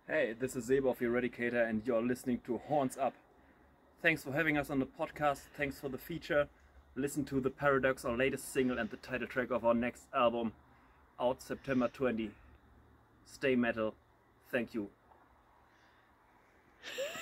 Hey, this is Stöber of Eradicator and you're listening to Horns Up. Thanks for having us on the podcast, thanks for the feature. Listen to The Paradox, our latest single and the title track of our next album, out September 20. Stay metal. Thank you.